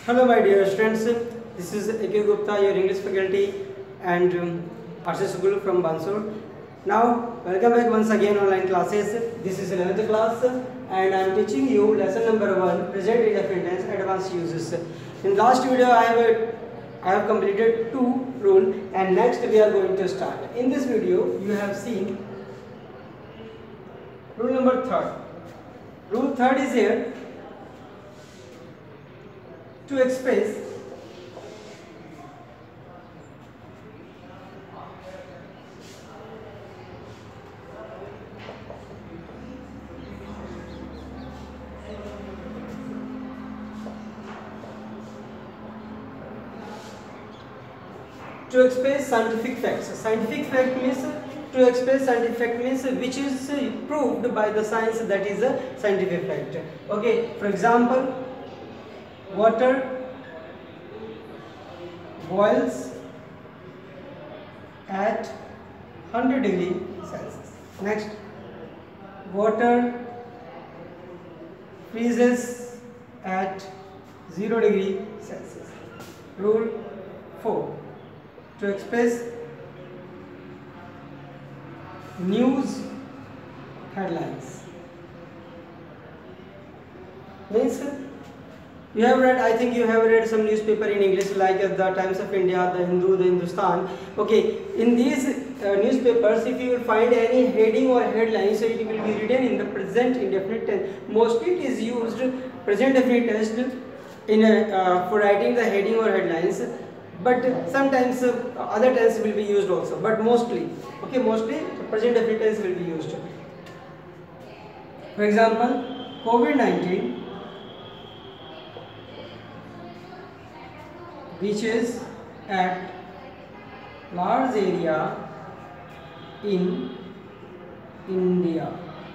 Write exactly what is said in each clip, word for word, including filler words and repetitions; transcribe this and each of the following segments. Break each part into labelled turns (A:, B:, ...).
A: Hello my dear students, this is A K Gupta, your English faculty and um, R C School from Bansur. Now welcome back once again online classes. This is eleventh class and I am teaching you lesson number one, present indefinite tense advanced uses. In last video I have I have completed two rule and next we are going to start. In this video you have seen rule number third. Rule third is here. To express to express scientific facts. Scientific fact means to express scientific fact means which is proved by the science, that is a scientific fact. Okay, for example, water boils at one hundred degree Celsius. Next, water freezes at zero degree Celsius. Rule four. To express news headlines means you have read, I think you have read some newspaper in English like uh, the Times of India, the Hindu, the Hindustan. Okay, in these uh, newspapers, if you will find any heading or headline, so it will be written in the present indefinite tense. Mostly it is used present indefinite tense in a, uh, for writing the heading or headlines, but sometimes uh, other tense will be used also. But mostly, okay, mostly present indefinite tense will be used. For example, COVID nineteen. Reaches at large area in India.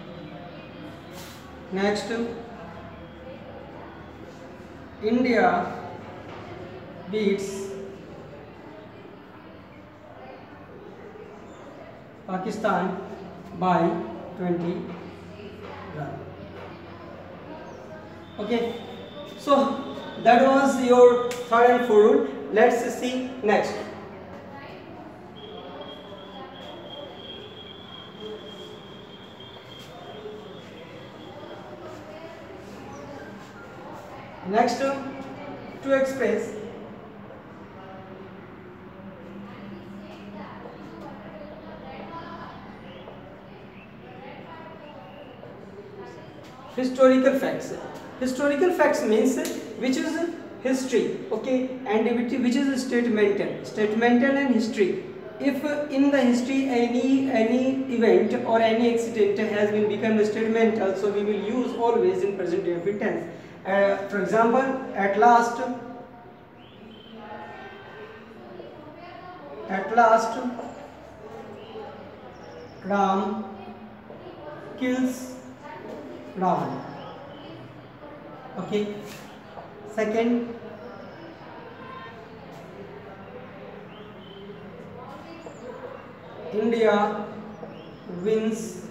A: Next, India beats Pakistan by twenty runs. Okay, so that was your third and fourth rule. Let's see next. Next, to express historical facts. Historical facts means which is history, okay, and which is statemental, statemental and history. If in the history any any event or any accident has been become statemental, so we will use always in present indefinite tense. Uh, for example, at last, at last, Ram kills Ravan. Okay. Second, India wins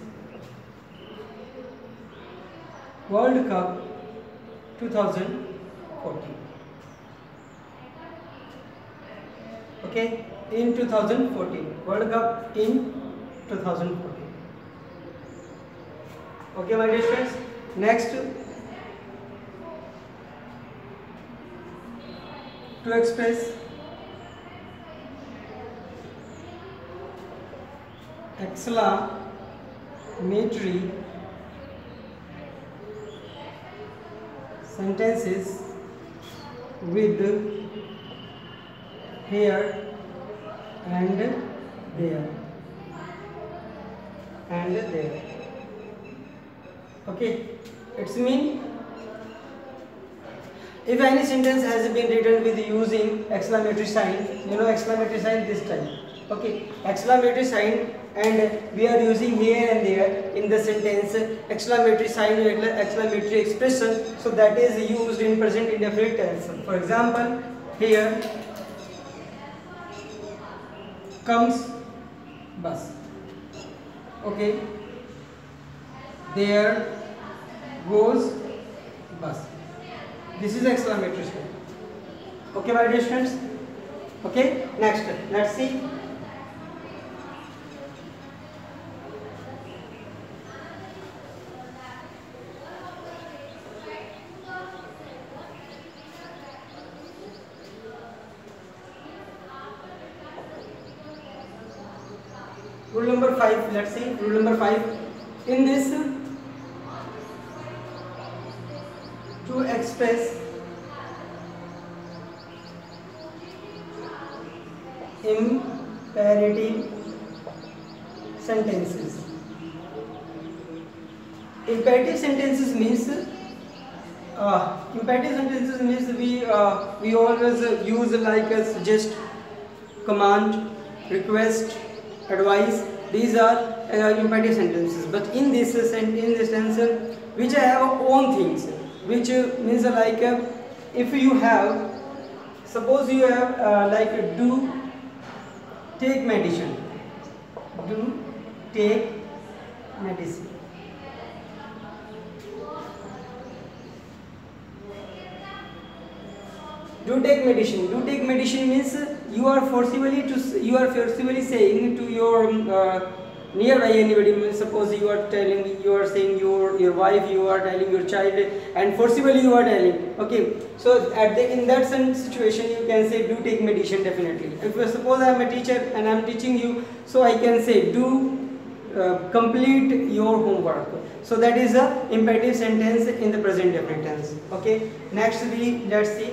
A: World Cup twenty fourteen. Okay, in two thousand fourteen, World Cup in two thousand fourteen. Okay, my dear friends. Next, to express exclamatory sentences with here and there and there. Okay, it's mean if any sentence has been written with using exclamatory sign, you know exclamatory sign this time. Okay, exclamatory sign, and we are using here and there in the sentence exclamatory sign, exclamatory expression, so that is used in present indefinite tense. For example, here comes bus. Okay, there goes bus. This is exclamatory sign. Okay, my dear students. Okay, next let's see. Rule number five. Let's see. Rule number five. In this, to express imperative sentences. Imperative sentences means uh, imperative sentences means we uh, we always uh, use like a suggest, command, request, advice. These are uh, imperative sentences. But in this uh, in this sense, uh, which have own things, which uh, means uh, like uh, if you have, suppose you have uh, like uh, do take medicine, do take medicine. Do take medicine. Do take medicine means you are forcibly to you are forcibly saying to your uh, nearby anybody. Means suppose you are telling, you are saying your your wife, you are telling your child, and forcibly you are telling. Okay, so at the in that situation you can say do take medicine definitely. If uh, suppose I am a teacher and I am teaching you, so I can say do uh, complete your homework. So that is a imperative sentence in the present definite tense. Okay, next we let's see.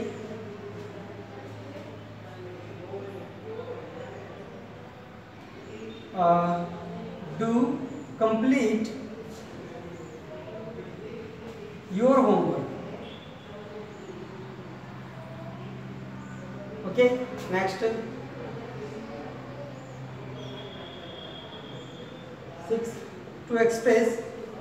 A: Uh, do complete your homework. Okay, next six, to express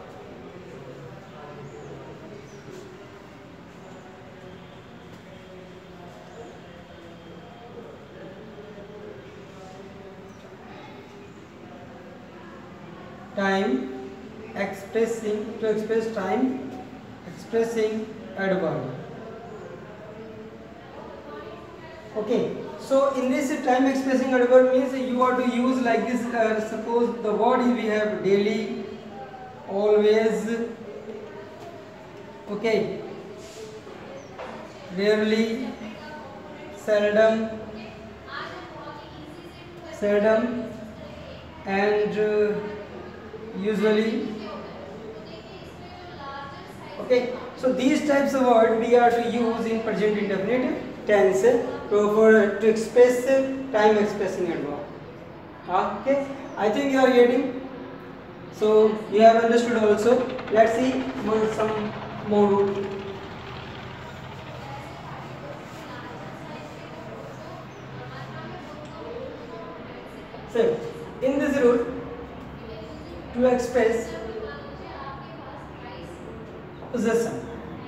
A: time expressing to express time expressing adverb. Okay, so in this time expressing adverb means you are to use like this. Uh, suppose the word we have daily, always, okay, rarely, seldom, seldom, and uh, usually. Okay, so these types of words we are to use in present indefinite tense to, for, to express time expressing adverb. Okay, I think you are getting. So you have understood also. Let's see more, some more rule. So in this rule, to express possession.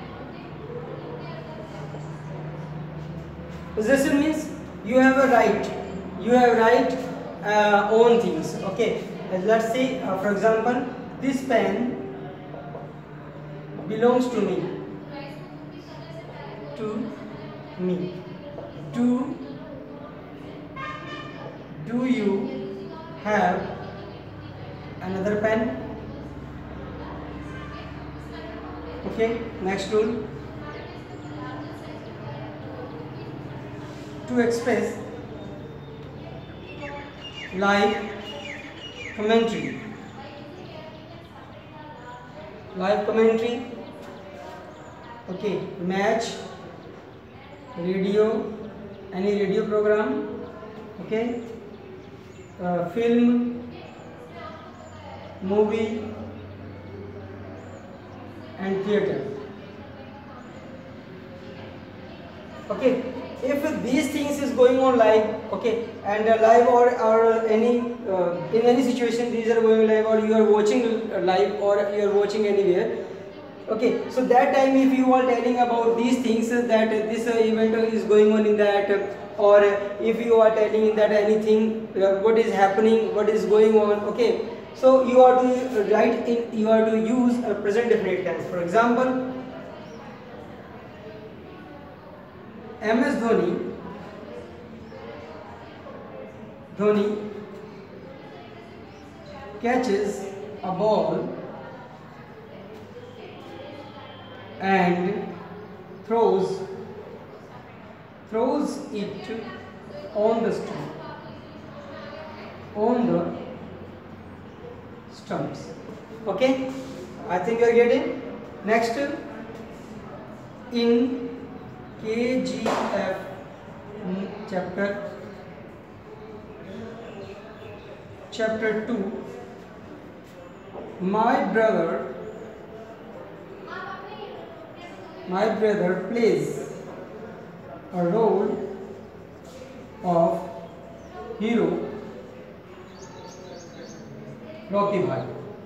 A: Possession means you have a right. You have right uh, own things. Okay. Let's say, uh, for example, this pen belongs to me. To me. Do do you have another pen? Okay, next rule. To express live commentary. Live commentary. Okay, match, radio, any radio program. Okay, uh, film, movie, and theater. Okay, if these things is going on live, okay, and uh, live or or any uh, in any situation these are going live, or you are watching live, or you are watching anywhere. Okay, so that time if you are telling about these things, uh, that uh, this uh, event is going on in that, uh, or if you are telling that anything, uh, what is happening, what is going on. Okay, so you are to write in, you are to use a present definite tense. For example, M S Dhoni, Dhoni catches a ball and throws throws it on the stump on the stumps. Okay, I think you are getting. Next, in K G F chapter chapter two, my brother my brother plays a role of hero Rocky Bhai.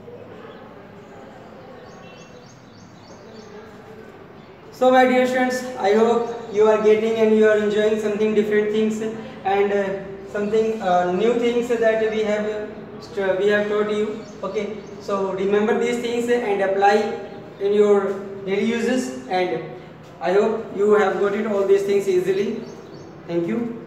A: So my dear students, I hope you are getting and you are enjoying something different things and uh, something uh, new things that we have uh, we have taught you. Okay, so remember these things and apply in your daily uses, and I hope you have got it all these things easily. Thank you.